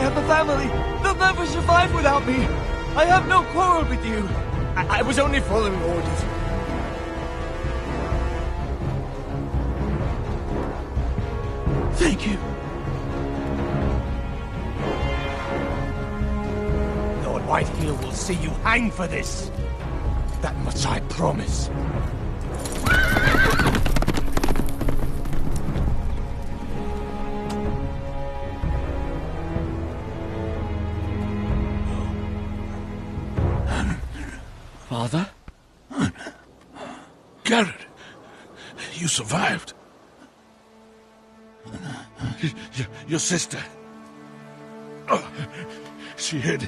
have a family. They'll never survive without me. I have no quarrel with you. I was only following orders. Thank you. Lord Whitehill will see you hang for this. That much I promise. Father? Garrett, you survived. Your sister. Oh, she hid.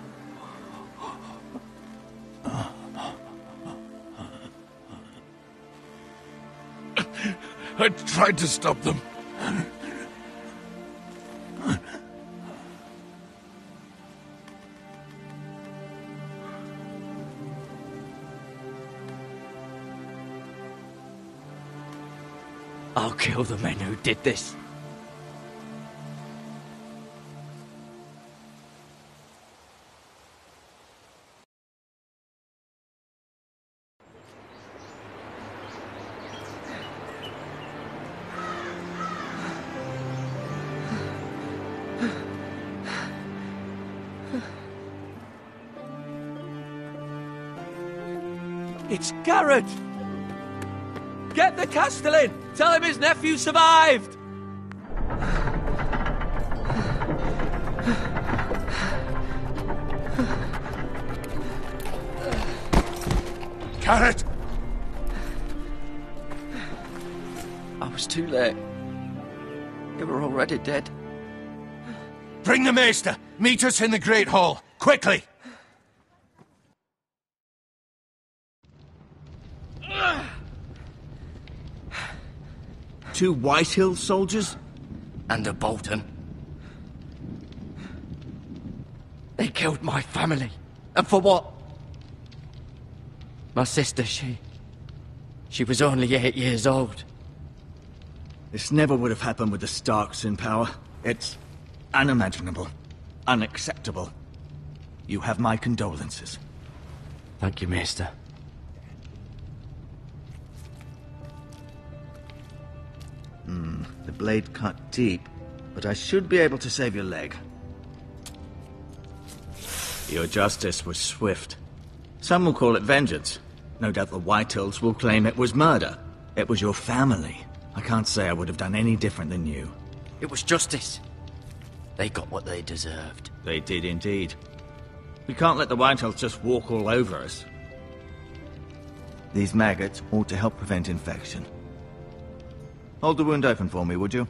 I tried to stop them. I'll kill the men who did this. It's Garrett! Get the Castellan! Tell him his nephew survived! Garrett! I was too late. They were already dead. Bring the Maester! Meet us in the Great Hall! Quickly! Two Whitehill soldiers? And a Bolton. They killed my family. And for what? My sister, she was only 8 years old. This never would have happened with the Starks in power. It's unimaginable. Unacceptable. You have my condolences. Thank you, Maester. The blade cut deep, but I should be able to save your leg. Your justice was swift. Some will call it vengeance. No doubt the Whitehills will claim it was murder. It was your family. I can't say I would have done any different than you. It was justice. They got what they deserved. They did indeed. We can't let the Whitehills just walk all over us. These maggots ought to help prevent infection. Hold the wound open for me, would you?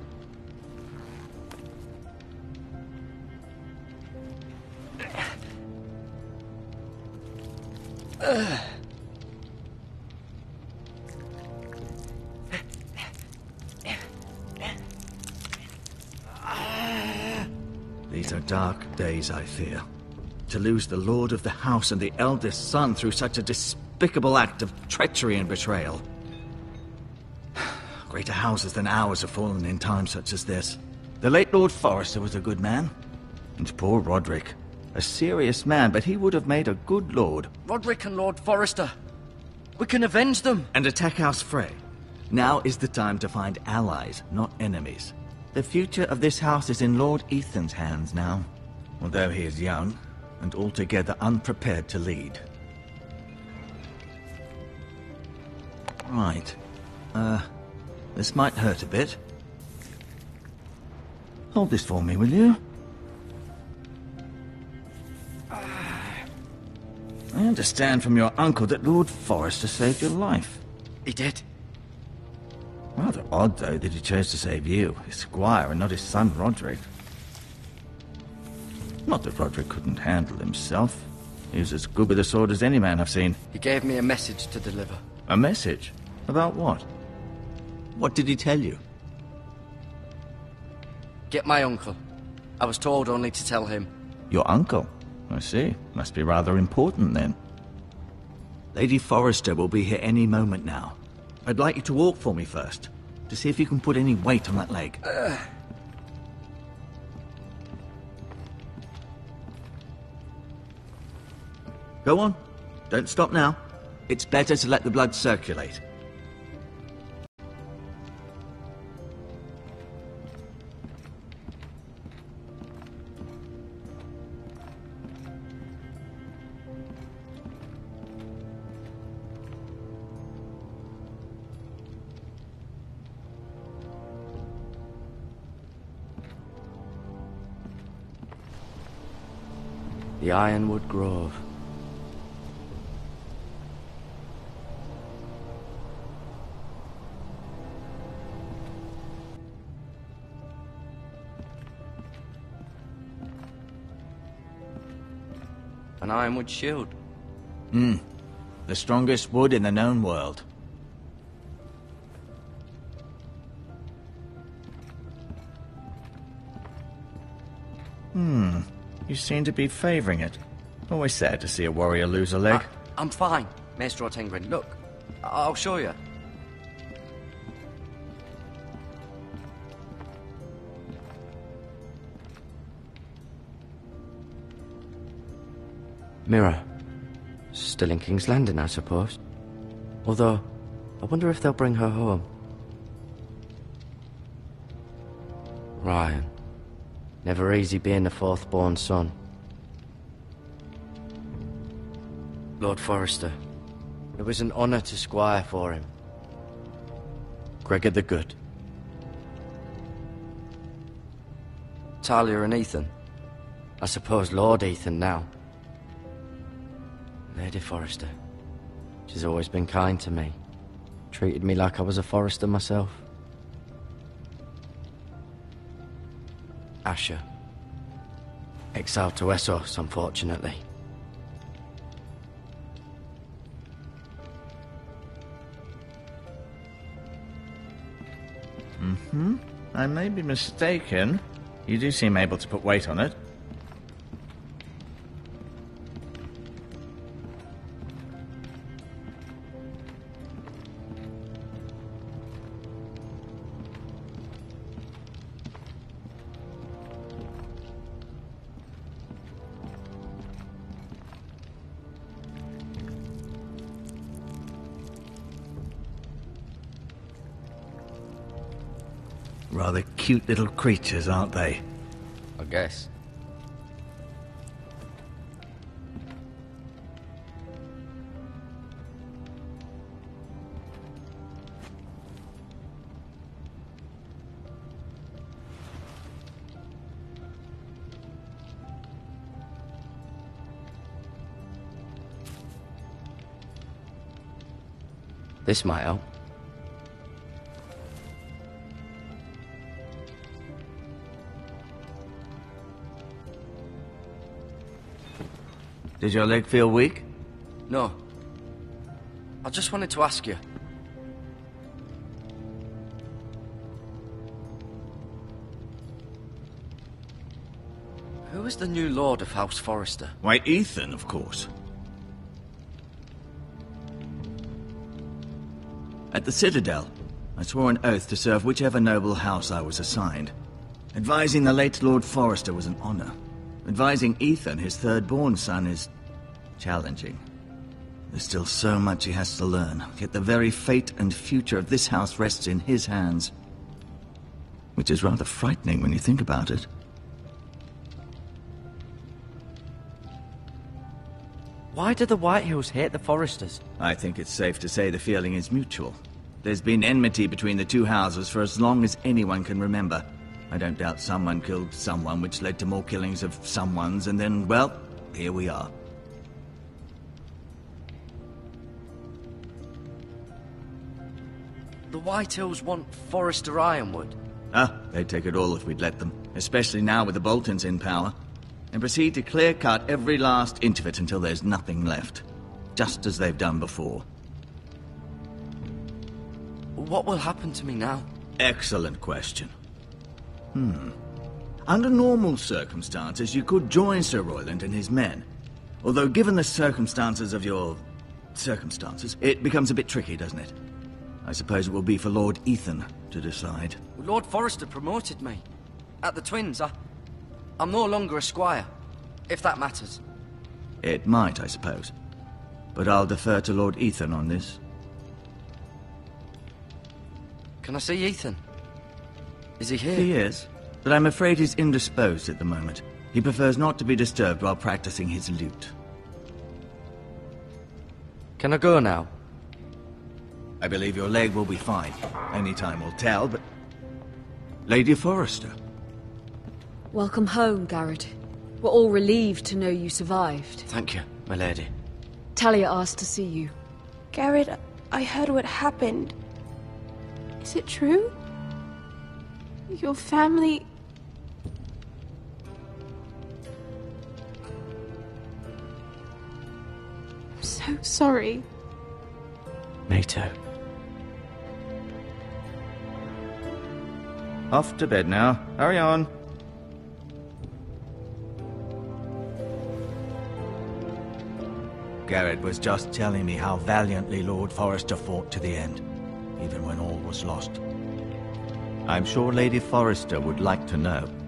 These are dark days, I fear. To lose the lord of the house and the eldest son through such a despicable act of treachery and betrayal. Greater houses than ours have fallen in times such as this. The late Lord Forrester was a good man. And poor Roderick. A serious man, but he would have made a good lord. Roderick and Lord Forrester. We can avenge them. And attack House Frey. Now is the time to find allies, not enemies. The future of this house is in Lord Ethan's hands now. Although he is young, and altogether unprepared to lead. Right. This might hurt a bit. Hold this for me, will you? I understand from your uncle that Lord Forrester saved your life. He did. Rather odd, though, that he chose to save you, his squire, and not his son Roderick. Not that Roderick couldn't handle himself. He was as good with a sword as any man I've seen. He gave me a message to deliver. A message? About what? What did he tell you? Get my uncle. I was told only to tell him. Your uncle? I see. Must be rather important, then. Lady Forrester will be here any moment now. I'd like you to walk for me first, to see if you can put any weight on that leg. Go on. Don't stop now. It's better to let the blood circulate. The Ironwood Grove. An ironwood shield. The strongest wood in the known world. You seem to be favouring it. Always sad to see a warrior lose a leg. I'm fine, Maestro Tengrin. Look, I'll show you. Mira. Still in King's Landing, I suppose. Although, I wonder if they'll bring her home. Ryan. Never easy being the fourth-born son. Lord Forrester. It was an honour to squire for him. Gregor the Good. Talia and Ethan. I suppose Lord Ethan now. Lady Forrester. She's always been kind to me. Treated me like I was a Forrester myself. Asher. Exiled to Essos, unfortunately. I may be mistaken. You do seem able to put weight on it. Rather cute little creatures, aren't they? I guess. This might help. Did your leg feel weak? No. I just wanted to ask you. Who is the new Lord of House Forrester? Why, Ethan, of course. At the Citadel, I swore an oath to serve whichever noble house I was assigned. Advising the late Lord Forrester was an honor. Advising Ethan, his third-born son, is challenging. There's still so much he has to learn, yet the very fate and future of this house rests in his hands. Which is rather frightening when you think about it. Why do the Whitehills hate the Forresters? I think it's safe to say the feeling is mutual. There's been enmity between the two houses for as long as anyone can remember. I don't doubt someone killed someone, which led to more killings of someones, and then, well, here we are. The Whitehills want Forrester Ironwood. They'd take it all if we'd let them, especially now with the Boltons in power, and proceed to clear-cut every last inch of it until there's nothing left, just as they've done before. What will happen to me now? Excellent question. Under normal circumstances, you could join Sir Royland and his men. Although, given the circumstances of your circumstances, it becomes a bit tricky, doesn't it? I suppose it will be for Lord Ethan to decide. Lord Forrester promoted me. At the Twins, I'm no longer a squire, if that matters. It might, I suppose. but I'll defer to Lord Ethan on this. Can I see Ethan? Is he here? He is, but I'm afraid he's indisposed at the moment. He prefers not to be disturbed while practicing his lute. Can I go now? I believe your leg will be fine. Only time will tell, but... Lady Forrester. Welcome home, Garrett. We're all relieved to know you survived. Thank you, my lady. Talia asked to see you. Garrett, I heard what happened. Is it true? Your family... I'm so sorry. Me too. Off to bed now. Hurry on. Garrett was just telling me how valiantly Lord Forrester fought to the end, even when all was lost. I'm sure Lady Forrester would like to know.